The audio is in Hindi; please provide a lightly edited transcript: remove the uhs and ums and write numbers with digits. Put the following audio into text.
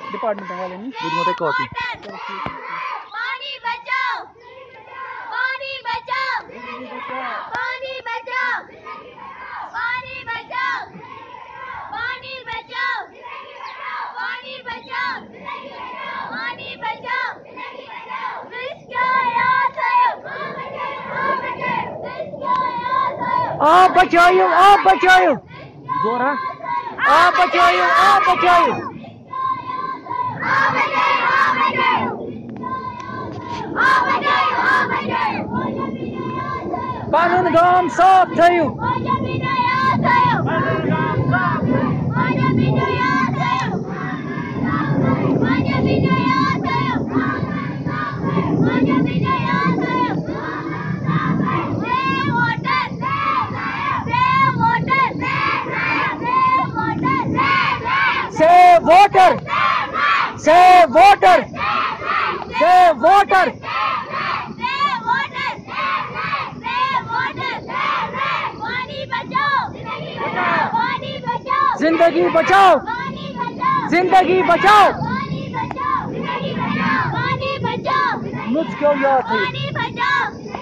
डिपार्टमेंट वाले नहीं बुझ कॉपी पानी बचाओ पानी बचाओ पानी बचाओ पानी बचाओ पानी बचाओ पानी बचाओ पानी बचाओ आप बचाओ जोरा आप बचाओ पानुन गाम साफ थयो Save water! Save water! Save water! जिंदगी बचाओ जिंदगी बचाओ मुझको याद है